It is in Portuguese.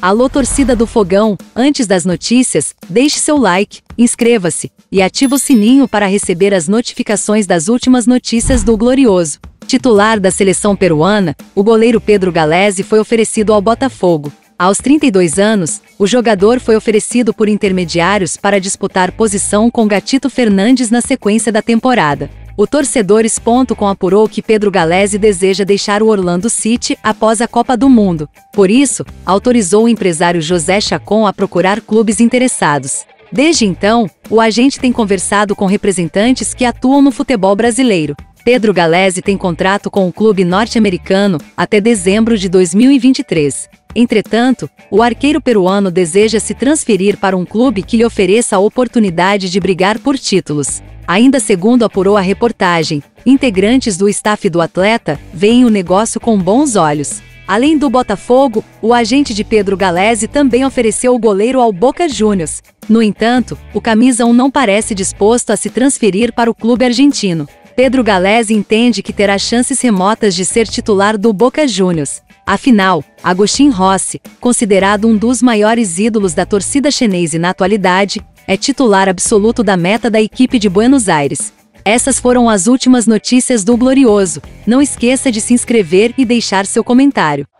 Alô torcida do Fogão, antes das notícias, deixe seu like, inscreva-se e ative o sininho para receber as notificações das últimas notícias do Glorioso. Titular da seleção peruana, o goleiro Pedro Galese foi oferecido ao Botafogo. Aos 32 anos, o jogador foi oferecido por intermediários para disputar posição com Gatito Fernandes na sequência da temporada. O torcedores.com apurou que Pedro Galese deseja deixar o Orlando City após a Copa do Mundo. Por isso, autorizou o empresário José Chacon a procurar clubes interessados. Desde então, o agente tem conversado com representantes que atuam no futebol brasileiro. Pedro Galese tem contrato com o clube norte-americano até dezembro de 2023. Entretanto, o arqueiro peruano deseja se transferir para um clube que lhe ofereça a oportunidade de brigar por títulos. Ainda segundo apurou a reportagem, integrantes do staff do atleta veem o negócio com bons olhos. Além do Botafogo, o agente de Pedro Galese também ofereceu o goleiro ao Boca Juniors. No entanto, o camisa 1 não parece disposto a se transferir para o clube argentino. Pedro Galese entende que terá chances remotas de ser titular do Boca Juniors. Afinal, Agustín Rossi, considerado um dos maiores ídolos da torcida chinesa na atualidade, é titular absoluto da meta da equipe de Buenos Aires. Essas foram as últimas notícias do Glorioso. Não esqueça de se inscrever e deixar seu comentário.